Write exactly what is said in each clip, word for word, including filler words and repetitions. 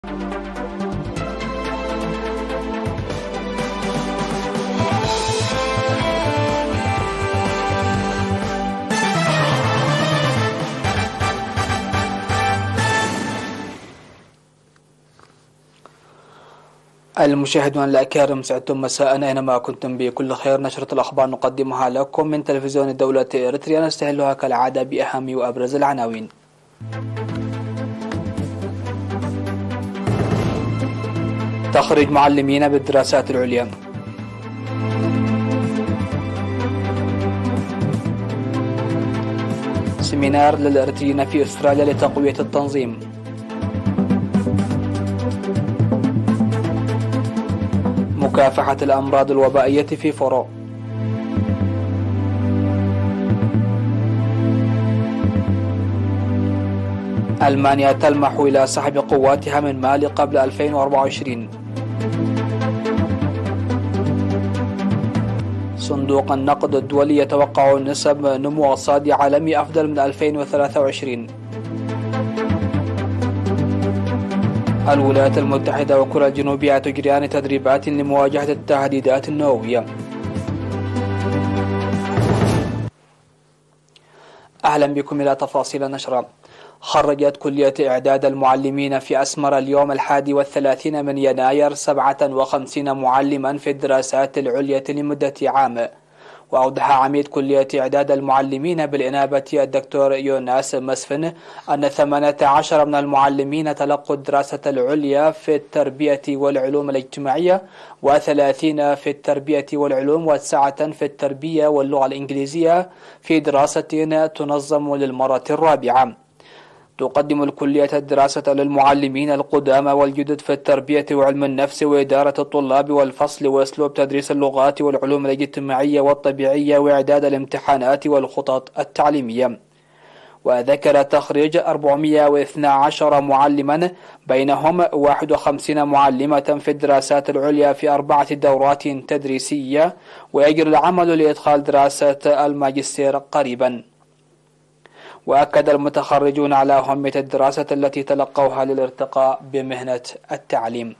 المشاهدون الأكارم، سعدتم مساء أينما كنتم بكل خير. نشرة الأخبار نقدمها لكم من تلفزيون الدولة إريتريا، نستهلها كالعادة بأهم وأبرز العناوين. تخريج معلمين بالدراسات العليا. سيمينار للإريتريين في أستراليا لتقوية التنظيم. مكافحة الأمراض الوبائية في فرو. ألمانيا تلمح إلى سحب قواتها من مالي قبل ألفين وأربعة وعشرين. صندوق النقد الدولي يتوقع نسب نمو اقتصادي عالمي أفضل من ألفين وثلاثة وعشرين. الولايات المتحدة وكوريا الجنوبية تجريان تدريبات لمواجهة التهديدات النووية. أهلا بكم إلى تفاصيل النشرة. خرجت كلية إعداد المعلمين في أسمر اليوم الحادي والثلاثين من يناير سبعة وخمسين معلما في الدراسات العليا لمدة عام. وأوضح عميد كلية إعداد المعلمين بالإنابة الدكتور يوناس مسفن أن ثمانية عشر من المعلمين تلقوا الدراسة العليا في التربية والعلوم الاجتماعية، وثلاثين في التربية والعلوم، وتسعة في التربية واللغة الإنجليزية في دراسة تنظم للمرة الرابعة. تقدم الكلية الدراسة للمعلمين القدامى والجدد في التربية وعلم النفس وإدارة الطلاب والفصل وأسلوب تدريس اللغات والعلوم الاجتماعية والطبيعية وإعداد الامتحانات والخطط التعليمية. وذكر تخريج أربعمائة واثني عشر معلما، بينهم واحد وخمسين معلمة في الدراسات العليا في أربعة دورات تدريسية، ويجري العمل لإدخال دراسة الماجستير قريبا. وأكد المتخرجون على أهمية الدراسة التي تلقوها للارتقاء بمهنة التعليم.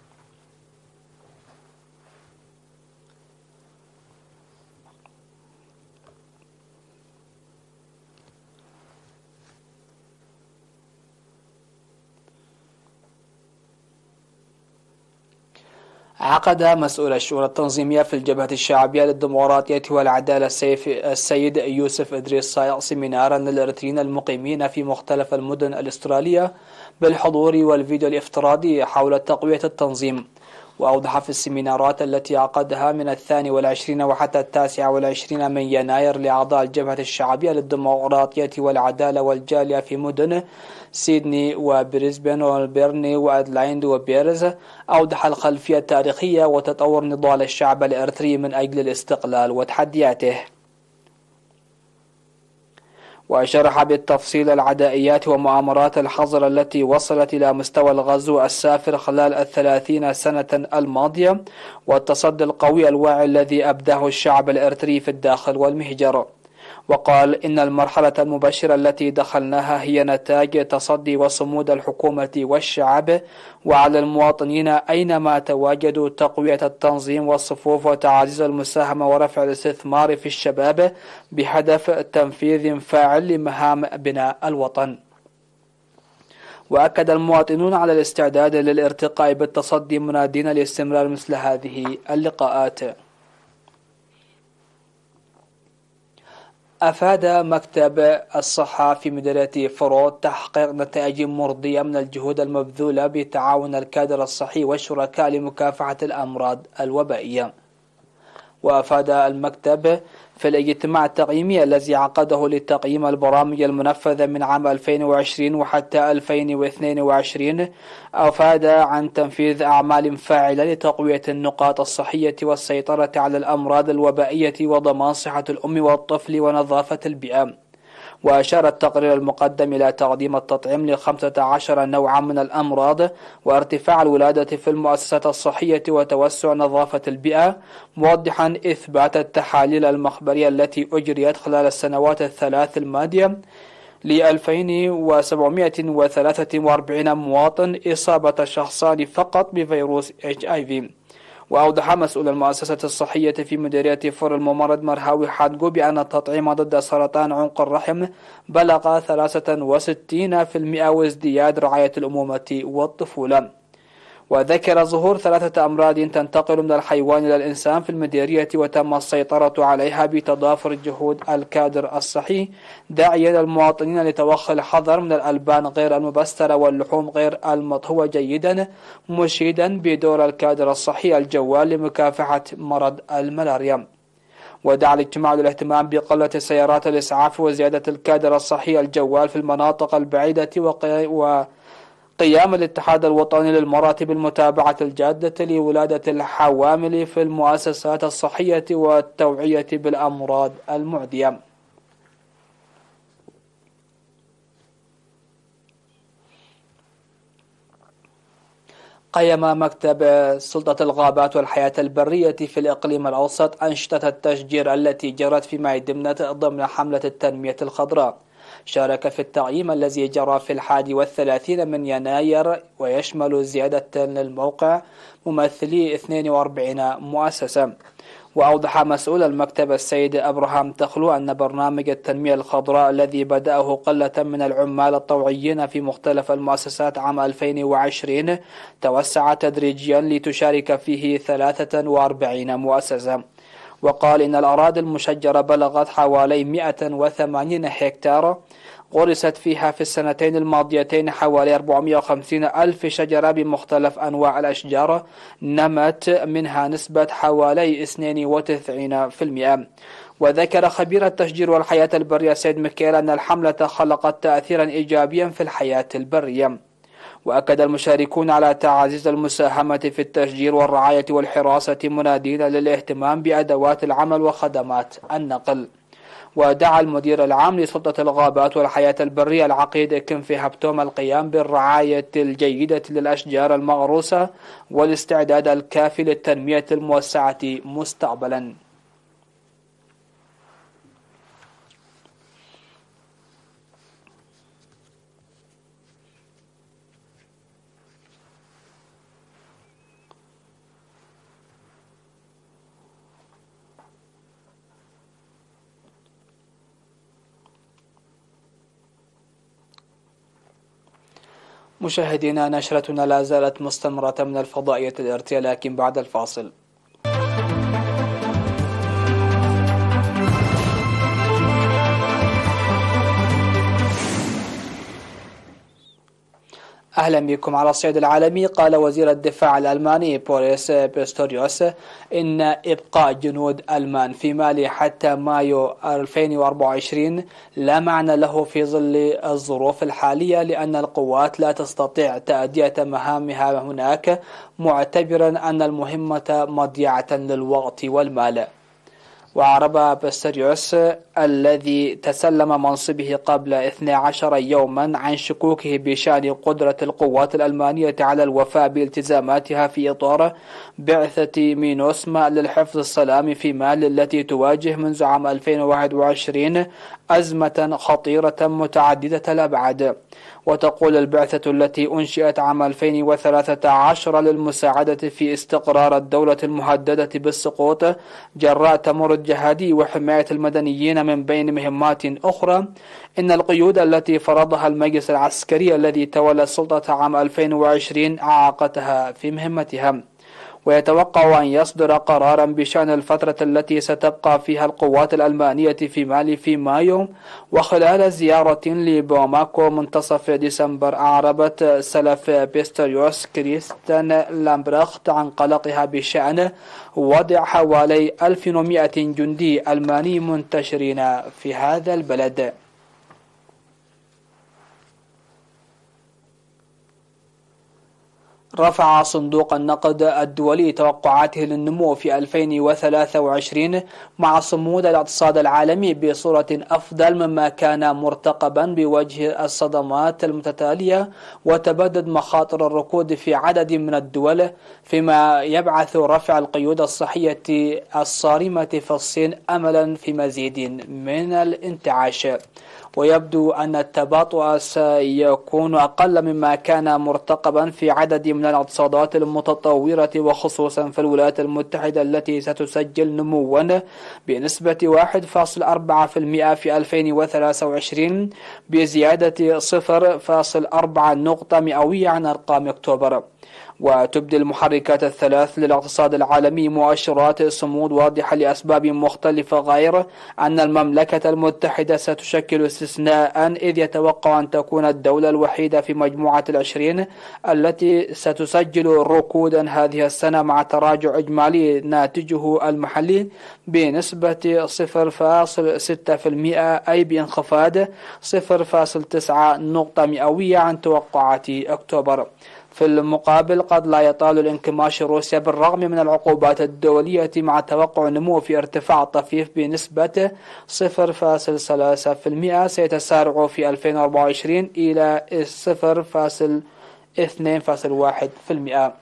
عقد مسؤول الشؤون التنظيمية في الجبهة الشعبية للديمقراطية والعدالة السيد يوسف إدريس صايغ سيمينارا للإريتريين المقيمين في مختلف المدن الأسترالية بالحضور والفيديو الافتراضي حول تقوية التنظيم. وأوضح في السيمينارات التي عقدها من الثاني والعشرين وحتى التاسع والعشرين من يناير لأعضاء الجبهة الشعبية للديمقراطية والعدالة والجالية في مدن سيدني وبريسبن وملبورن وأدلايد وبيرز، أوضح الخلفية التاريخية وتطور نضال الشعب الإريتري من أجل الاستقلال وتحدياته. وشرح بالتفصيل العدائيات ومؤامرات الحظر التي وصلت إلى مستوى الغزو السافر خلال الثلاثين سنة الماضية، والتصدي القوي الواعي الذي أبداه الشعب الإريتري في الداخل والمهجر. وقال إن المرحلة المبشرة التي دخلناها هي نتاج تصدي وصمود الحكومة والشعب، وعلى المواطنين أينما تواجدوا تقوية التنظيم والصفوف وتعزيز المساهمة ورفع الاستثمار في الشباب بهدف تنفيذ فاعل لمهام بناء الوطن. وأكد المواطنون على الاستعداد للارتقاء بالتصدي منادين لاستمرار مثل هذه اللقاءات. أفاد مكتب الصحة في مديرية فرو تحقيق نتائج مرضية من الجهود المبذولة بتعاون الكادر الصحي والشركاء لمكافحة الأمراض الوبائية. وأفاد المكتب في الاجتماع التقييمي الذي عقده لتقييم البرامج المنفذة من عام ألفين وعشرين وحتى ألفين واثنين وعشرين، أفاد عن تنفيذ أعمال فاعلة لتقوية النقاط الصحية والسيطرة على الأمراض الوبائية وضمان صحة الأم والطفل ونظافة البيئة. وأشار التقرير المقدم إلى تقديم التطعيم لخمسة عشر نوعا من الأمراض، وارتفاع الولادة في المؤسسات الصحية، وتوسع نظافة البيئة، موضحا إثبات التحاليل المخبرية التي أجريت خلال السنوات الثلاث الماضية ل ألفين وسبعمائة وثلاثة وأربعين مواطن إصابة شخصان فقط بفيروس إتش آي في. وأوضح مسؤول المؤسسة الصحية في مديرية فور الممرض مرهاوي حادقو بأن التطعيم ضد سرطان عنق الرحم بلغ ثلاثة وستين بالمئة وازدياد رعاية الأمومة والطفولة. وذكر ظهور ثلاثة أمراض تنتقل من الحيوان إلى الإنسان في المديرية وتم السيطرة عليها بتضافر جهود الكادر الصحي، داعيا المواطنين لتوخي الحذر من الألبان غير المبسترة واللحوم غير المطهوة جيدا، مشيدا بدور الكادر الصحي الجوال لمكافحة مرض الملاريا. ودعا الاجتماع للاهتمام بقلة سيارات الإسعاف وزيادة الكادر الصحي الجوال في المناطق البعيدة وقي... و قيام الاتحاد الوطني للمرأة بالمتابعة الجادة لولادة الحوامل في المؤسسات الصحية والتوعية بالأمراض المعدية. قيم مكتب سلطة الغابات والحياة البرية في الإقليم الأوسط أنشطة التشجير التي جرت في معي دمنة ضمن حملة التنمية الخضراء. شارك في التقييم الذي جرى في الحادي والثلاثين من يناير ويشمل زيادة للموقع ممثلي اثنين وأربعين مؤسسة. وأوضح مسؤول المكتب السيد أبراهام تخلو أن برنامج التنمية الخضراء الذي بدأه قلة من العمال الطوعيين في مختلف المؤسسات عام ألفين وعشرين توسع تدريجيا لتشارك فيه ثلاثة وأربعين مؤسسة. وقال إن الأراضي المشجرة بلغت حوالي مئة وثمانين هكتار، غرست فيها في السنتين الماضيتين حوالي أربعمائة وخمسين ألف شجرة بمختلف أنواع الأشجار، نمت منها نسبة حوالي اثنين وتسعين بالمئة. وذكر خبير التشجير والحياة البرية سيد ميكيل أن الحملة خلقت تأثيرا إيجابيا في الحياة البرية. وأكد المشاركون على تعزيز المساهمة في التشجير والرعاية والحراسة منادين للاهتمام بأدوات العمل وخدمات النقل. ودعا المدير العام لسلطة الغابات والحياة البرية العقيد كنفي هبتوم القيام بالرعاية الجيدة للأشجار المغروسة والاستعداد الكافي للتنمية الموسعة مستقبلا. مشاهدينا، نشرتنا لا زالت مستمرة من الفضائية الإرتيا، لكن بعد الفاصل. أهلا بكم. على الصعيد العالمي، قال وزير الدفاع الألماني بوريس بيستوريوس إن إبقاء جنود ألمان في مالي حتى مايو ألفين وأربعة وعشرين لا معنى له في ظل الظروف الحالية، لأن القوات لا تستطيع تأدية مهامها هناك، معتبرا أن المهمة مضيعة للوقت والمال. وأعرب بيستوريوس الذي تسلم منصبه قبل اثني عشر يوما عن شكوكه بشأن قدرة القوات الألمانية على الوفاء بالتزاماتها في إطار بعثة مينوسما للحفظ السلام في مال التي تواجه منذ عام ألفين وواحد وعشرين أزمة خطيرة متعددة الأبعاد. وتقول البعثة التي أنشئت عام ألفين وثلاثة عشر للمساعدة في استقرار الدولة المهددة بالسقوط جراء تمرد جهادي وحماية المدنيين من بين مهمات أخرى، إن القيود التي فرضها المجلس العسكري الذي تولى السلطة عام ألفين وعشرين أعاقتها في مهمتها. ويتوقع أن يصدر قرارا بشأن الفترة التي ستبقى فيها القوات الألمانية في مالي في مايو. وخلال زيارة لبوماكو منتصف ديسمبر، أعربت سلف بيستوريوس كريستيان لامبرخت عن قلقها بشأن وضع حوالي ألف ومئة جندي ألماني منتشرين في هذا البلد. رفع صندوق النقد الدولي توقعاته للنمو في ألفين وثلاثة وعشرين مع صمود الاقتصاد العالمي بصورة أفضل مما كان مرتقبا بوجه الصدمات المتتالية وتبدد مخاطر الركود في عدد من الدول، فيما يبعث رفع القيود الصحية الصارمة في الصين أملا في مزيد من الانتعاش. ويبدو أن التباطؤ سيكون أقل مما كان مرتقبا في عدد من الاقتصادات المتطورة، وخصوصا في الولايات المتحدة التي ستسجل نموا بنسبة واحد فاصل أربعة بالمئة في ألفين وثلاثة وعشرين بزيادة صفر فاصل أربعة نقطة مئوية عن أرقام أكتوبر. وتبدي المحركات الثلاث للاقتصاد العالمي مؤشرات صمود واضحة لأسباب مختلفة، غير أن المملكة المتحدة ستشكل استثناء، إذ يتوقع أن تكون الدولة الوحيدة في مجموعة العشرين التي ستسجل ركودا هذه السنة مع تراجع إجمالي ناتجه المحلي بنسبة صفر فاصل ستة بالمئة، أي بانخفاض صفر فاصل تسعة نقطة مئوية عن توقعات أكتوبر. في المقابل قد لا يطال الانكماش روسيا بالرغم من العقوبات الدولية، مع توقع نمو في ارتفاع طفيف بنسبة صفر فاصل ثلاثة بالمئة سيتسارع في ألفين وأربعة وعشرين إلى صفر فاصل اثنين بالمئة.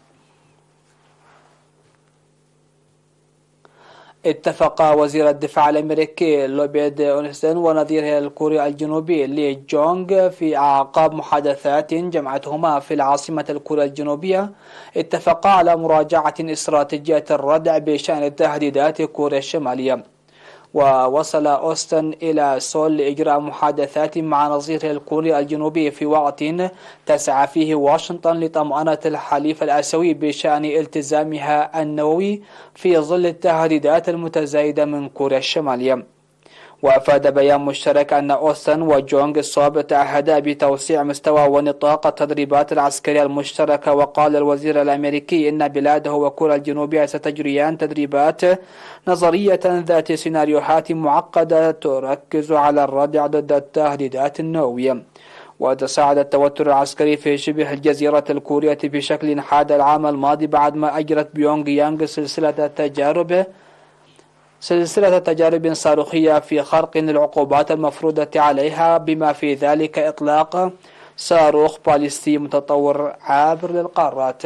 اتفق وزير الدفاع الأمريكي لويد أوستن ونظيره الكوري الجنوبي لي جونغ في أعقاب محادثات جمعتهما في العاصمة الكورية الجنوبية، اتفقا على مراجعة استراتيجية الردع بشأن التهديدات كوريا الشمالية. ووصل أوستن إلى سول لإجراء محادثات مع نظيره الكوري الجنوبي في وقت تسعى فيه واشنطن لطمأنة الحليف الآسيوي بشأن التزامها النووي في ظل التهديدات المتزايدة من كوريا الشمالية. وأفاد بيان مشترك أن أوستن وجونغ الصاب تعهدا بتوسيع مستوى ونطاق التدريبات العسكرية المشتركة. وقال الوزير الأمريكي إن بلاده وكوريا الجنوبية ستجريان تدريبات نظرية ذات سيناريوهات معقدة تركز على الردع ضد التهديدات النووية. وتساعد التوتر العسكري في شبه الجزيرة الكورية بشكل حاد العام الماضي بعدما أجرت بيونغ يانغ سلسلة تجارب سلسلة تجارب صاروخية في خرق العقوبات المفروضة عليها، بما في ذلك إطلاق صاروخ باليستي متطور عابر للقارات.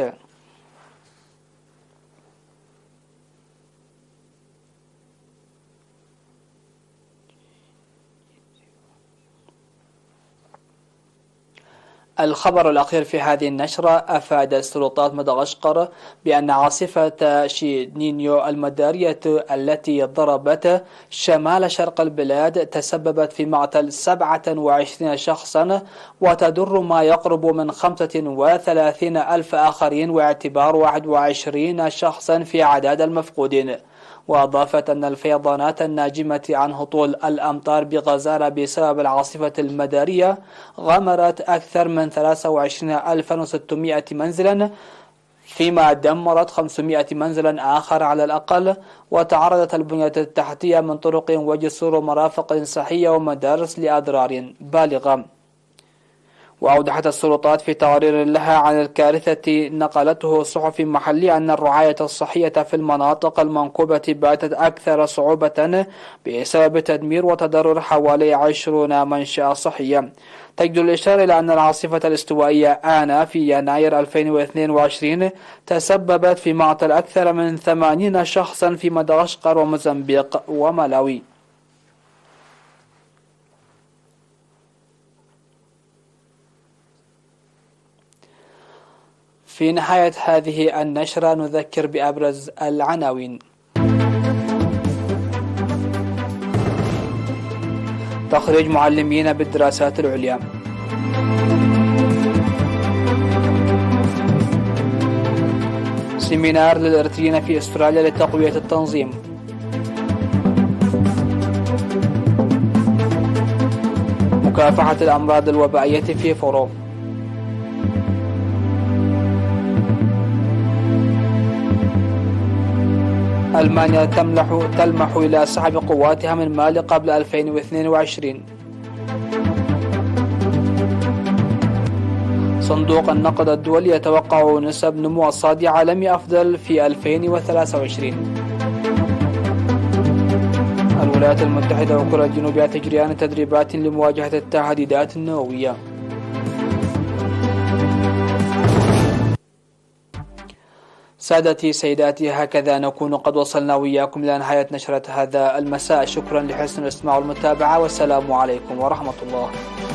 الخبر الأخير في هذه النشرة: أفادت سلطات مدغشقر بأن عاصفة شينينيو المدارية التي ضربت شمال شرق البلاد تسببت في مقتل سبعة وعشرين شخصا وتضر ما يقرب من خمسة وثلاثين ألف آخرين، واعتبار واحد وعشرين شخصا في عداد المفقودين. وأضافت أن الفيضانات الناجمة عن هطول الأمطار بغزارة بسبب العاصفة المدارية غمرت أكثر من ثلاثة وعشرين ألفا وستمائة منزلا، فيما دمرت خمسمائة منزلا آخر على الأقل. وتعرضت البنية التحتية من طرق وجسور ومرافق صحية ومدارس لأضرار بالغة. وأوضحت السلطات في تقرير لها عن الكارثة نقلته صحف محلي أن الرعاية الصحية في المناطق المنكوبة باتت أكثر صعوبة بسبب تدمير وتضرر حوالي عشرين منشأة صحية. تجد الإشارة إلى أن العاصفة الاستوائية آنا في يناير ألفين واثنين وعشرين تسببت في مقتل أكثر من ثمانين شخصا في مدغشقر وموزمبيق وملاوي. في نهاية هذه النشرة نذكر بأبرز العناوين. تخريج معلمين بالدراسات العليا. سيمينار للإريتريين في أستراليا لتقوية التنظيم. مكافحة الأمراض الوبائية في فورو. ألمانيا تملح تلمح إلى سحب قواتها من مالي قبل ألفين واثنين وعشرين. صندوق النقد الدولي يتوقع نسب نمو اقتصادي عالمي أفضل في ألفين وثلاثة وعشرين. الولايات المتحدة وكوريا الجنوبية تجريان تدريبات لمواجهة التهديدات النووية. سادتي سيداتي، هكذا نكون قد وصلنا وإياكم إلى نهاية نشرة هذا المساء. شكرا لحسن الاستماع والمتابعة، والسلام عليكم ورحمة الله.